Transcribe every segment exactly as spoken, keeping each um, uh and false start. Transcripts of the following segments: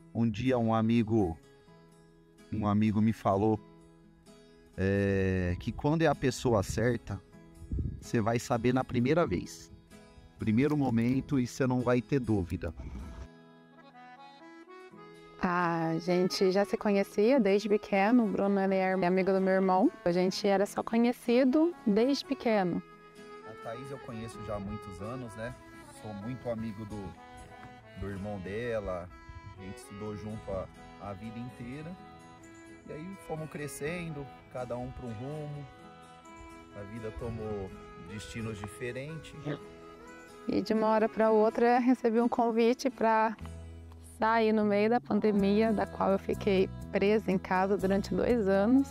Um dia um amigo, um amigo me falou é, que quando é a pessoa certa, você vai saber na primeira vez, primeiro momento, e você não vai ter dúvida. A gente já se conhecia desde pequeno. O Bruno, ele é amigo do meu irmão. A gente era só conhecido desde pequeno. A Thaís eu conheço já há muitos anos, né? Sou muito amigo do, do irmão dela. A gente estudou junto a, a vida inteira. E aí fomos crescendo, cada um para um rumo. A vida tomou destinos diferentes. E de uma hora para outra recebi um convite para sair no meio da pandemia, da qual eu fiquei presa em casa durante dois anos.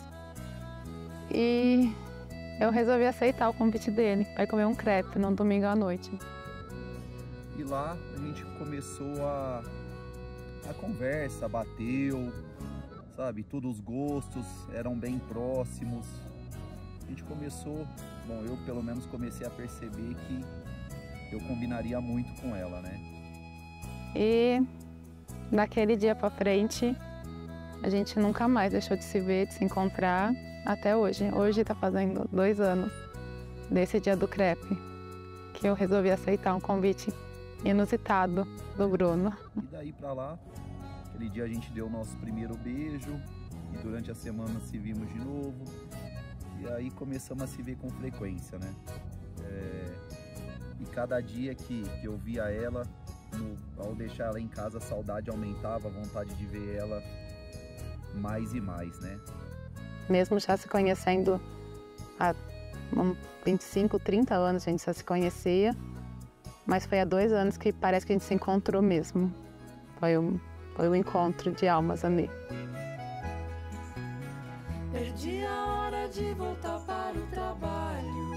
E eu resolvi aceitar o convite dele para comer um crepe num domingo à noite. E lá a gente começou a, a conversa, bateu, sabe? Todos os gostos eram bem próximos. A gente começou, bom, eu pelo menos comecei a perceber que eu combinaria muito com ela, né? E daquele dia para frente, a gente nunca mais deixou de se ver, de se encontrar, até hoje. Hoje está fazendo dois anos desse dia do crepe, que eu resolvi aceitar um convite inusitado do Bruno. E daí para lá, aquele dia a gente deu o nosso primeiro beijo, e durante a semana se vimos de novo, e aí começamos a se ver com frequência, né? É... E cada dia que, que eu via ela, no, ao deixar ela em casa, a saudade aumentava, a vontade de ver ela mais e mais, né? Mesmo já se conhecendo há vinte e cinco, trinta anos, a gente só se conhecia, mas foi há dois anos que parece que a gente se encontrou mesmo. Foi um, foi um encontro de almas ali. Perdi a hora de voltar para o trabalho.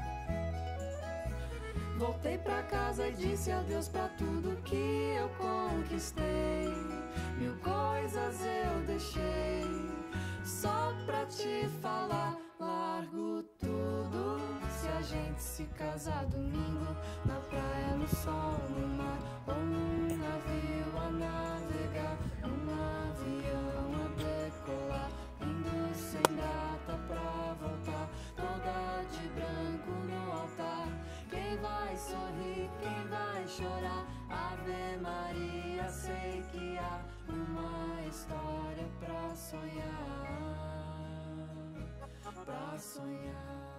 Voltei pra casa e disse adeus pra tudo que eu conquistei. Mil coisas eu deixei só pra te falar. Largo tudo se a gente se casar domingo, na praia, no sol, no mar, ou num navio a navegar, um avião a decolar, indo sem data pra voltar, toda de branco no altar. Quem vai sorrir, quem vai chorar? Ave Maria, sei que há uma história pra sonhar, pra sonhar.